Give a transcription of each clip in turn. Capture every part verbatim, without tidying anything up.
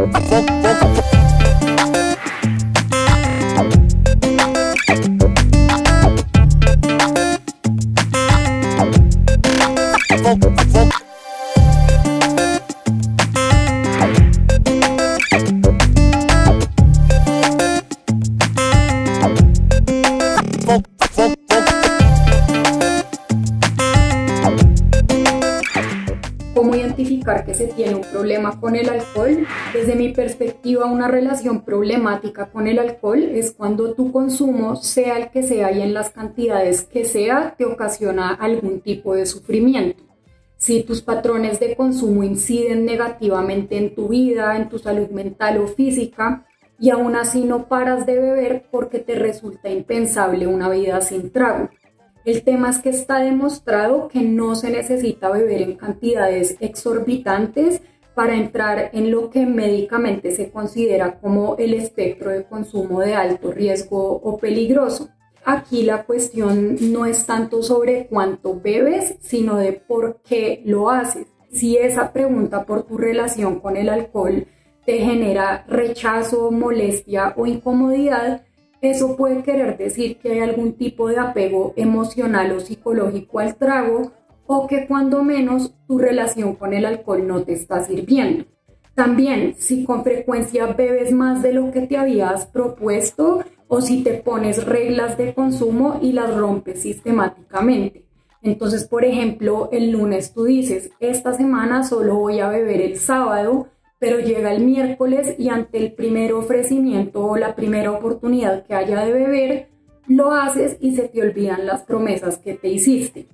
¿Cómo identificar que se tiene un problema con el alcohol? Desde mi perspectiva, una relación problemática con el alcohol es cuando tu consumo, sea el que sea y en las cantidades que sea, te ocasiona algún tipo de sufrimiento. Si tus patrones de consumo inciden negativamente en tu vida, en tu salud mental o física, y aún así no paras de beber porque te resulta impensable una vida sin trago. El tema es que está demostrado que no se necesita beber en cantidades exorbitantes para entrar en lo que médicamente se considera como el espectro de consumo de alto riesgo o peligroso. Aquí la cuestión no es tanto sobre cuánto bebes, sino de por qué lo haces. Si esa pregunta por tu relación con el alcohol te genera rechazo, molestia o incomodidad, eso puede querer decir que hay algún tipo de apego emocional o psicológico al trago o que cuando menos tu relación con el alcohol no te está sirviendo. También, si con frecuencia bebes más de lo que te habías propuesto o si te pones reglas de consumo y las rompes sistemáticamente. Entonces, por ejemplo, el lunes tú dices, esta semana solo voy a beber el sábado, pero llega el miércoles y ante el primer ofrecimiento o la primera oportunidad que haya de beber, lo haces y se te olvidan las promesas que te hiciste.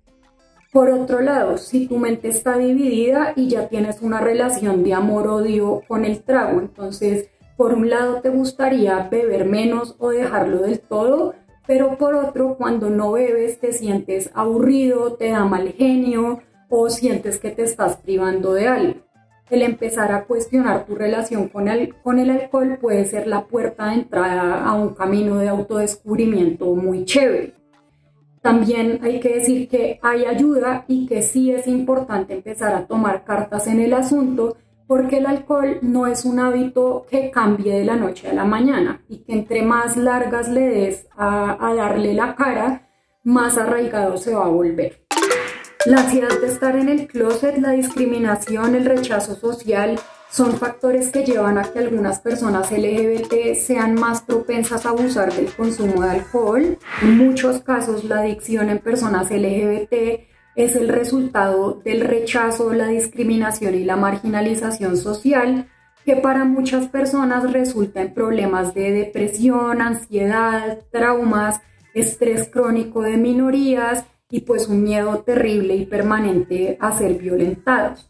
Por otro lado, si tu mente está dividida y ya tienes una relación de amor-odio con el trago, entonces por un lado te gustaría beber menos o dejarlo del todo, pero por otro, cuando no bebes te sientes aburrido, te da mal genio o sientes que te estás privando de algo. El empezar a cuestionar tu relación con el, con el alcohol puede ser la puerta de entrada a un camino de autodescubrimiento muy chévere. También hay que decir que hay ayuda y que sí es importante empezar a tomar cartas en el asunto porque el alcohol no es un hábito que cambie de la noche a la mañana y que entre más largas le des a, a darle la cara, más arraigado se va a volver. La ansiedad de estar en el closet, la discriminación, el rechazo social son factores que llevan a que algunas personas L G B T sean más propensas a abusar del consumo de alcohol. En muchos casos, la adicción en personas L G B T es el resultado del rechazo, la discriminación y la marginalización social, que para muchas personas resulta en problemas de depresión, ansiedad, traumas, estrés crónico de minorías, y pues un miedo terrible y permanente a ser violentados.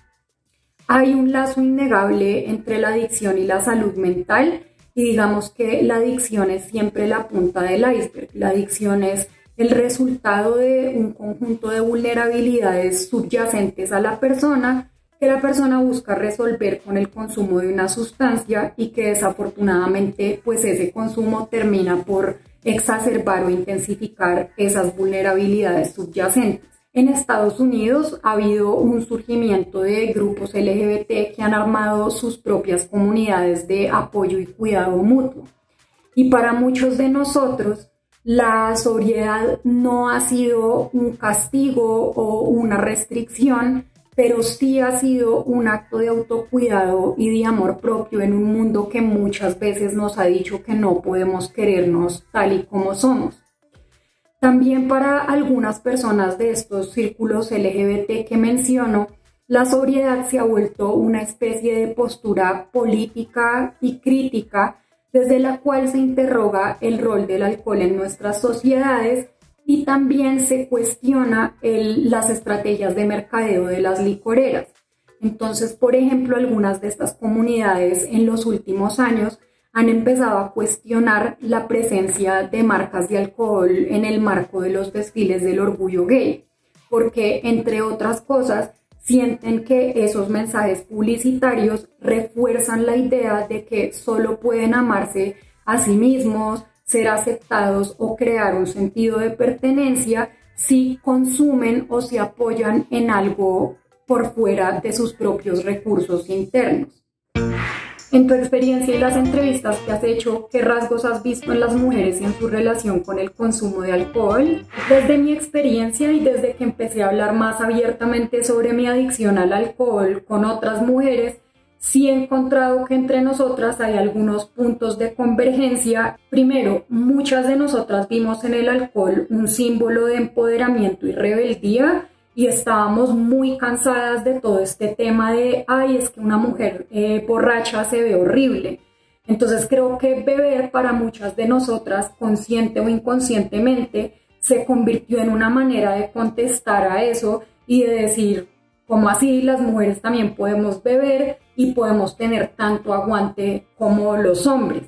Hay un lazo innegable entre la adicción y la salud mental y digamos que la adicción es siempre la punta del iceberg. La adicción es el resultado de un conjunto de vulnerabilidades subyacentes a la persona que la persona busca resolver con el consumo de una sustancia y que desafortunadamente pues ese consumo termina por exacerbar o intensificar esas vulnerabilidades subyacentes. En Estados Unidos ha habido un surgimiento de grupos L G B T que han armado sus propias comunidades de apoyo y cuidado mutuo. Y para muchos de nosotros, la sobriedad no ha sido un castigo o una restricción, pero sí ha sido un acto de autocuidado y de amor propio en un mundo que muchas veces nos ha dicho que no podemos querernos tal y como somos. También para algunas personas de estos círculos L G B T que menciono, la sobriedad se ha vuelto una especie de postura política y crítica desde la cual se interroga el rol del alcohol en nuestras sociedades y también se cuestiona el, las estrategias de mercadeo de las licoreras. Entonces, por ejemplo, algunas de estas comunidades en los últimos años han empezado a cuestionar la presencia de marcas de alcohol en el marco de los desfiles del orgullo gay, porque, entre otras cosas, sienten que esos mensajes publicitarios refuerzan la idea de que solo pueden amarse a sí mismos, ser aceptados o crear un sentido de pertenencia si consumen o se apoyan en algo por fuera de sus propios recursos internos. En tu experiencia y las entrevistas que has hecho, ¿qué rasgos has visto en las mujeres y en su relación con el consumo de alcohol? Desde mi experiencia y desde que empecé a hablar más abiertamente sobre mi adicción al alcohol con otras mujeres, sí he encontrado que entre nosotras hay algunos puntos de convergencia. Primero, muchas de nosotras vimos en el alcohol un símbolo de empoderamiento y rebeldía, y estábamos muy cansadas de todo este tema de, ay, es que una mujer eh, borracha se ve horrible. Entonces creo que beber para muchas de nosotras, consciente o inconscientemente, se convirtió en una manera de contestar a eso y de decir, ¿cómo así las mujeres también podemos beber y podemos tener tanto aguante como los hombres?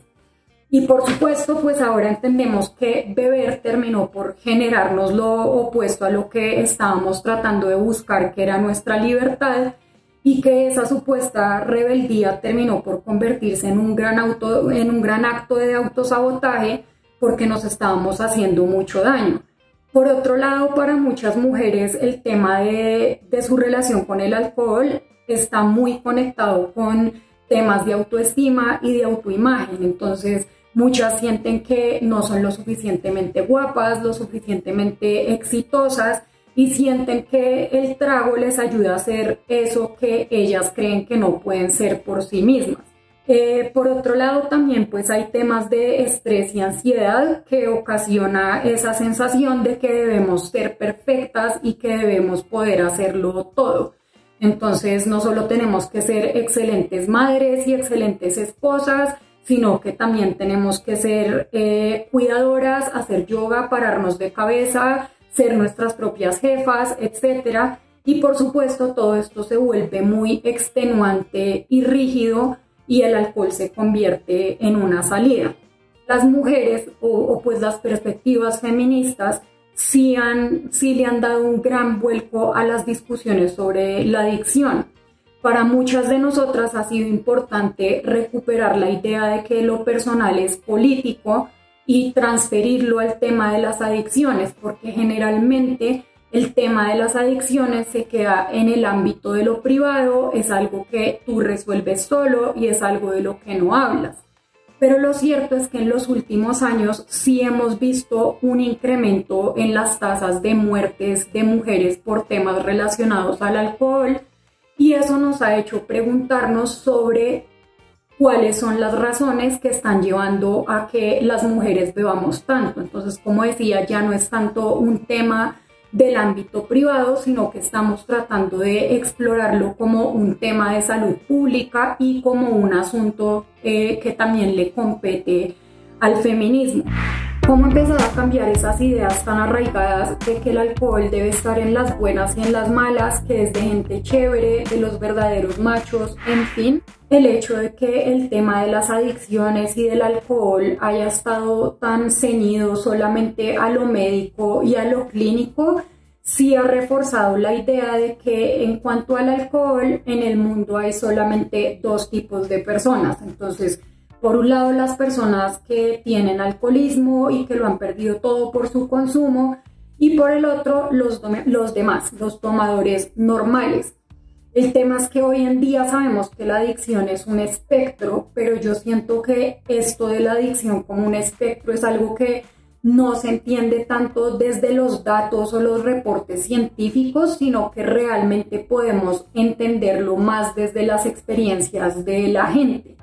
Y por supuesto, pues ahora entendemos que beber terminó por generarnos lo opuesto a lo que estábamos tratando de buscar, que era nuestra libertad, y que esa supuesta rebeldía terminó por convertirse en un gran, auto, en un gran acto de autosabotaje porque nos estábamos haciendo mucho daño. Por otro lado, para muchas mujeres el tema de, de su relación con el alcohol está muy conectado con temas de autoestima y de autoimagen. Entonces, muchas sienten que no son lo suficientemente guapas, lo suficientemente exitosas, y sienten que el trago les ayuda a hacer eso que ellas creen que no pueden ser por sí mismas. Eh, por otro lado, también pues hay temas de estrés y ansiedad que ocasiona esa sensación de que debemos ser perfectas y que debemos poder hacerlo todo. Entonces no solo tenemos que ser excelentes madres y excelentes esposas, sino que también tenemos que ser eh, cuidadoras, hacer yoga, pararnos de cabeza, ser nuestras propias jefas, etcétera. Y por supuesto todo esto se vuelve muy extenuante y rígido y el alcohol se convierte en una salida. Las mujeres o, o pues las perspectivas feministas sí, han, sí le han dado un gran vuelco a las discusiones sobre la adicción. Para muchas de nosotras ha sido importante recuperar la idea de que lo personal es político y transferirlo al tema de las adicciones, porque generalmente el tema de las adicciones se queda en el ámbito de lo privado, es algo que tú resuelves solo y es algo de lo que no hablas. Pero lo cierto es que en los últimos años sí hemos visto un incremento en las tasas de muertes de mujeres por temas relacionados al alcohol, y eso nos ha hecho preguntarnos sobre cuáles son las razones que están llevando a que las mujeres bebamos tanto. Entonces, como decía, ya no es tanto un tema del ámbito privado, sino que estamos tratando de explorarlo como un tema de salud pública y como un asunto eh, que también le compete al feminismo. ¿Cómo empezar a cambiar esas ideas tan arraigadas de que el alcohol debe estar en las buenas y en las malas, que es de gente chévere, de los verdaderos machos, en fin? El hecho de que el tema de las adicciones y del alcohol haya estado tan ceñido solamente a lo médico y a lo clínico, sí ha reforzado la idea de que en cuanto al alcohol, en el mundo hay solamente dos tipos de personas. Entonces, por un lado, las personas que tienen alcoholismo y que lo han perdido todo por su consumo, y por el otro, los, los demás, los tomadores normales. El tema es que hoy en día sabemos que la adicción es un espectro, pero yo siento que esto de la adicción como un espectro es algo que no se entiende tanto desde los datos o los reportes científicos, sino que realmente podemos entenderlo más desde las experiencias de la gente.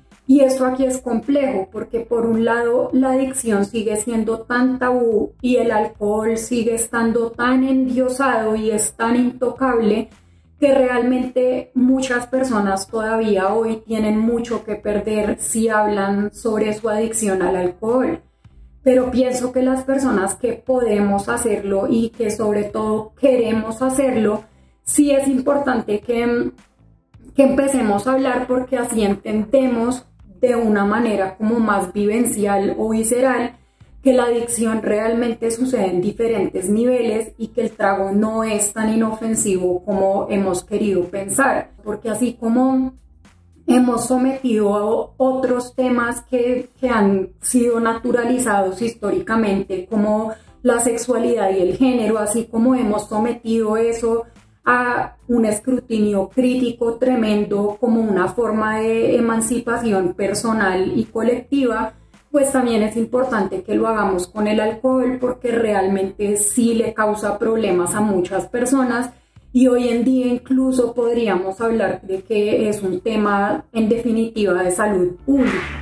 Y esto aquí es complejo porque por un lado la adicción sigue siendo tan tabú y el alcohol sigue estando tan endiosado y es tan intocable que realmente muchas personas todavía hoy tienen mucho que perder si hablan sobre su adicción al alcohol. Pero pienso que las personas que podemos hacerlo y que sobre todo queremos hacerlo, sí es importante que, que empecemos a hablar, porque así entendemos de una manera como más vivencial o visceral que la adicción realmente sucede en diferentes niveles y que el trago no es tan inofensivo como hemos querido pensar, porque así como hemos sometido a otros temas que, que han sido naturalizados históricamente como la sexualidad y el género, así como hemos sometido eso a un escrutinio crítico tremendo como una forma de emancipación personal y colectiva, pues también es importante que lo hagamos con el alcohol, porque realmente sí le causa problemas a muchas personas y hoy en día incluso podríamos hablar de que es un tema en definitiva de salud pública.